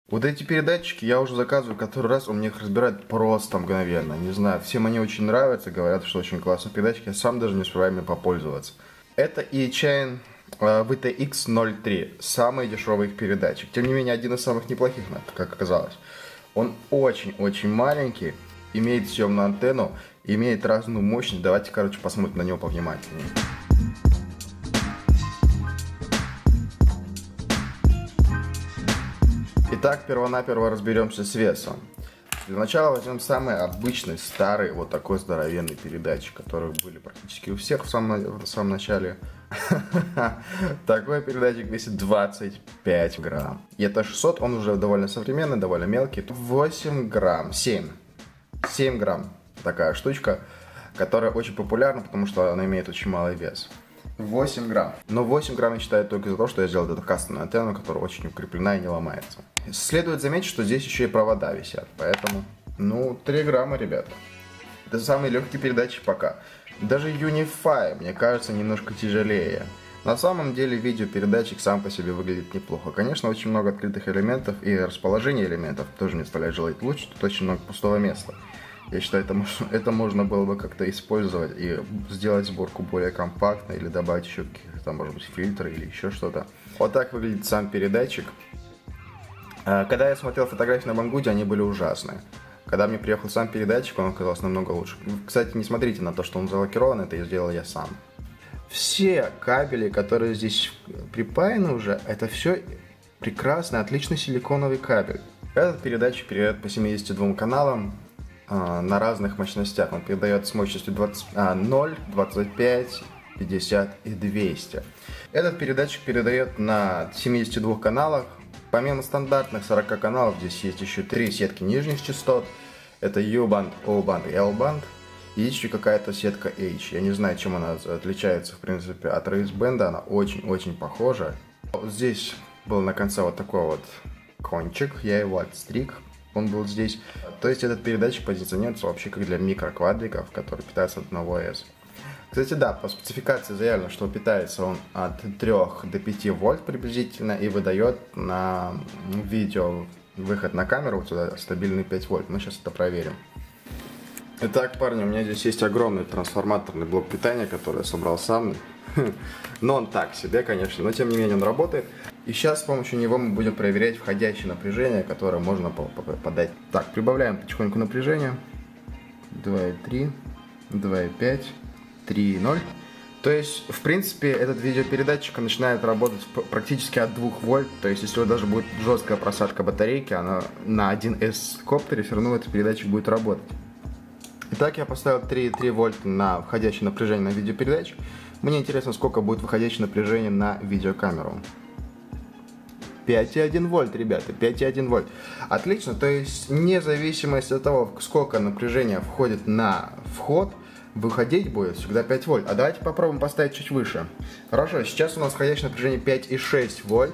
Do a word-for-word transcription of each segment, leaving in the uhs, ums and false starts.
Вот эти передатчики я уже заказываю который раз, он мне их разбирает просто мгновенно. Не знаю, всем они очень нравятся, говорят, что очень классный передатчик, я сам даже не успеваю ими попользоваться. Это E-Chain ви ти икс ноль три, самый дешевый их передатчик. Тем не менее, один из самых неплохих, как оказалось. Он очень-очень маленький, имеет съемную антенну, имеет разную мощность. Давайте, короче, посмотрим на него повнимательнее. Итак, перво-наперво разберемся с весом. Для начала возьмем самый обычный, старый, вот такой здоровенный передатчик, которые были практически у всех в самом, в самом начале. Такой передатчик весит двадцать пять грамм. И это шестьсот, он уже довольно современный, довольно мелкий. восемь грамм, семь. семь грамм такая штучка, которая очень популярна, потому что она имеет очень малый вес. восемь грамм. Но восемь грамм я считаю только из-за того, что я сделал эту кастомную антенну, которая очень укреплена и не ломается. Следует заметить, что здесь еще и провода висят, поэтому, ну, три грамма, ребята. Это самый легкий передатчик пока. Даже Unify, мне кажется, немножко тяжелее. На самом деле видеопередатчик сам по себе выглядит неплохо. Конечно, очень много открытых элементов и расположение элементов тоже не оставляет желать лучше, тут очень много пустого места. Я считаю, это, это можно было бы как-то использовать и сделать сборку более компактной, или добавить еще каких-то, может быть, фильтры или еще что-то. Вот так выглядит сам передатчик. Когда я смотрел фотографии на Banggood, они были ужасные. Когда мне приехал сам передатчик, он оказался намного лучше. Кстати, не смотрите на то, что он залакирован, это сделал я сам. Все кабели, которые здесь припаяны уже, это все прекрасный, отличный силиконовый кабель. Этот передатчик передает по семидесяти двум каналам э, на разных мощностях. Он передает с мощностью двадцать, а, ноль, двадцать пять, пятьдесят и двести. Этот передатчик передает на семидесяти двух каналах. Помимо стандартных сорока каналов, здесь есть еще три сетки нижних частот. Это U-банд, O-банд и L-банд. И есть еще какая-то сетка H. Я не знаю, чем она отличается, в принципе, от рейсбенда. Она очень-очень похожа. Вот здесь был на конце вот такой вот кончик. Я его отстриг. Он был здесь. То есть этот передатчик позиционируется вообще как для микроквадриков, которые питаются от одного эс. Кстати, да, по спецификации заявлено, что питается он от трёх до пяти вольт приблизительно и выдает на видео выход на камеру вот сюда стабильный пять вольт. Мы сейчас это проверим. Итак, парни, у меня здесь есть огромный трансформаторный блок питания, который я собрал сам. Но он так себе, конечно, но тем не менее он работает. И сейчас с помощью него мы будем проверять входящее напряжение, которое можно подать. Так, прибавляем потихоньку напряжение. два и три, два и пять. три и ноль. То есть, в принципе, этот видеопередатчик начинает работать практически от двух вольт. То есть, если даже будет жесткая просадка батарейки, она на один эс коптере все равно этот передатчик будет работать. Итак, я поставил три и три вольта на входящее напряжение на видеопередатчик. Мне интересно, сколько будет выходящее напряжение на видеокамеру. пять и один вольт, ребята, пять и один вольт. Отлично, то есть, вне зависимости от того, сколько напряжения входит на вход, выходить будет всегда пять вольт. А давайте попробуем поставить чуть выше. Хорошо, сейчас у нас входящее напряжение пять и шесть вольт.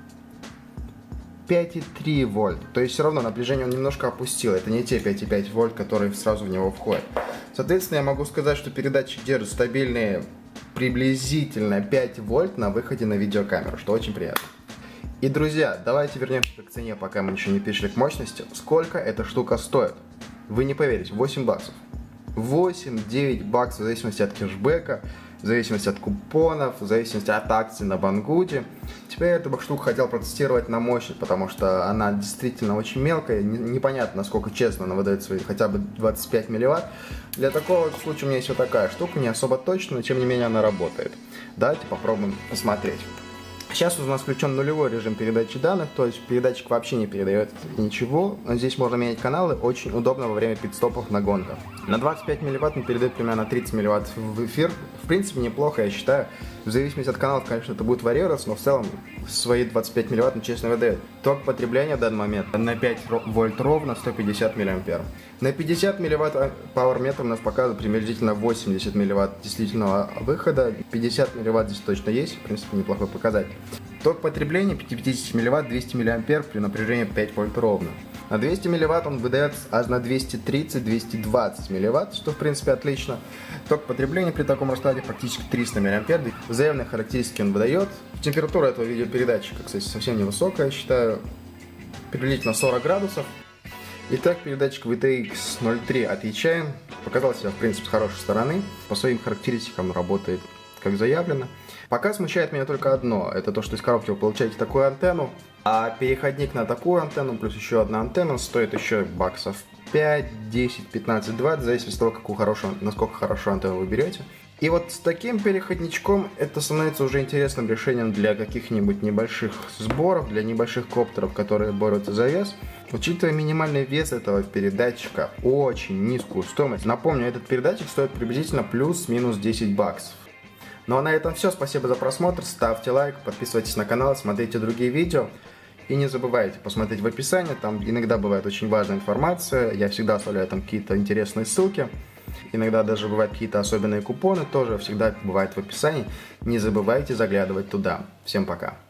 пять и три вольт. То есть все равно напряжение он немножко опустил. Это не те пять и пять вольт, которые сразу в него входят. Соответственно, я могу сказать, что передатчик держит стабильные приблизительно пять вольт на выходе на видеокамеру, что очень приятно. И, друзья, давайте вернемся к цене, пока мы еще не перешли к мощности. Сколько эта штука стоит? Вы не поверите, восемь баксов. восемь-девять баксов в зависимости от кэшбэка, в зависимости от купонов, в зависимости от акций на Banggood. Теперь я эту штуку хотел протестировать на мощность, потому что она действительно очень мелкая, непонятно, насколько честно она выдает свои хотя бы двадцать пять милливатт. Для такого случая у меня есть вот такая штука, не особо точно, но тем не менее она работает. Давайте попробуем посмотреть. Сейчас у нас включен нулевой режим передачи данных, то есть передатчик вообще не передает ничего. Здесь можно менять каналы, очень удобно во время пит-стопов на гонках. На двадцать пять милливатт он передает примерно тридцать милливатт в эфир. В принципе, неплохо, я считаю. В зависимости от каналов, конечно, это будет варьироваться, но в целом свои двадцать пять милливатт он честно выдает. Ток потребления в данный момент на пять вольт ровно сто пятьдесят миллиампер. На пятьдесят милливатт Power Meter у нас показывает приблизительно восемьдесят милливатт действительного выхода. пятьдесят милливатт здесь точно есть, в принципе, неплохой показатель. Ток потребления пятьдесят милливатт, двести миллиампер при напряжении пять вольт ровно. На двести милливатт он выдает аж на двести тридцать — двести двадцать милливатт, что в принципе отлично. Ток потребления при таком раскладе практически триста миллиампер. Заявленные характеристики он выдает. Температура этого видеопередатчика, кстати, совсем невысокая, я считаю. Перелить на сорок градусов. Итак, передатчик ви ти икс ноль три от Echain показал себя, в принципе, с хорошей стороны. По своим характеристикам работает как заявлено. Пока смущает меня только одно. Это то, что из коробки вы получаете такую антенну. А переходник на такую антенну, плюс еще одна антенна, стоит еще баксов пять, десять, пятнадцать, двадцать, в зависимости от того, какую хорошую, насколько хорошую антенну вы берете. И вот с таким переходничком это становится уже интересным решением для каких-нибудь небольших сборов, для небольших коптеров, которые борются за вес. Учитывая минимальный вес этого передатчика, очень низкую стоимость. Напомню, этот передатчик стоит приблизительно плюс-минус десять баксов. Ну а на этом все. Спасибо за просмотр. Ставьте лайк, подписывайтесь на канал, смотрите другие видео. И не забывайте посмотреть в описании. Там иногда бывает очень важная информация. Я всегда оставляю там какие-то интересные ссылки. Иногда даже бывают какие-то особенные купоны. Тоже всегда бывает в описании. Не забывайте заглядывать туда. Всем пока.